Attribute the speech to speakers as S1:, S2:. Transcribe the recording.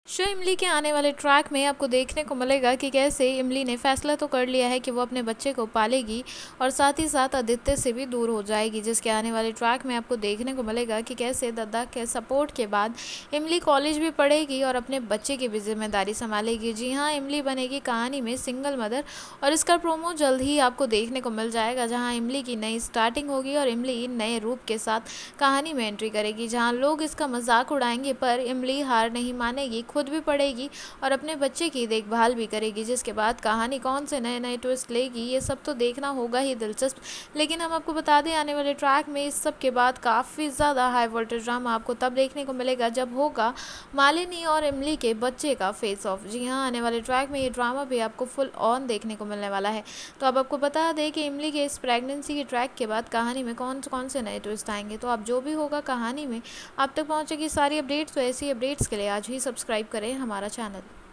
S1: Show इमली के आने वाले ट्रैक में आपको देखने को मिलेगा कि कैसे इमली ने फैसला तो कर लिया है कि वो अपने बच्चे को पालेगी और साथ ही साथ आदित्य से भी दूर हो जाएगी। जिसके आने वाले ट्रैक में आपको देखने को मिलेगा कि कैसे दादा के सपोर्ट के बाद इमली कॉलेज भी पढ़ेगी और अपने बच्चे की भी जिम्मेदारी संभालेगी। जी हाँ, इमली बनेगी कहानी में सिंगल मदर और इसका प्रोमो जल्द ही आपको देखने को मिल जाएगा, जहाँ इमली की नई स्टार्टिंग होगी और इमली नए रूप के साथ कहानी में एंट्री करेगी, जहाँ लोग इसका मजाक उड़ाएंगे पर इमली हार नहीं मानेगी, खुद भी पढ़ेगी और अपने बच्चे की देखभाल भी करेगी। जिसके बाद कहानी कौन से नए नए ट्विस्ट लेगी ये सब तो देखना होगा ही दिलचस्प। लेकिन हम आपको बता दें, आने वाले ट्रैक में इस सब के बाद काफ़ी ज़्यादा हाई वोल्टेज ड्रामा आपको तब देखने को मिलेगा जब होगा मालिनी और इमली के बच्चे का फेस ऑफ। जी हाँ, आने वाले ट्रैक में ये ड्रामा भी आपको फुल ऑन देखने को मिलने वाला है। तो अब आपको बता दें कि इमली के इस प्रेगनेंसी के ट्रैक के बाद कहानी में कौन से नए ट्विस्ट आएंगे। तो अब जो भी होगा कहानी में आप तक पहुँचेगी सारी अपडेट्स। तो ऐसी अपडेट्स के लिए आज ही सब्सक्राइब करें हमारा चैनल।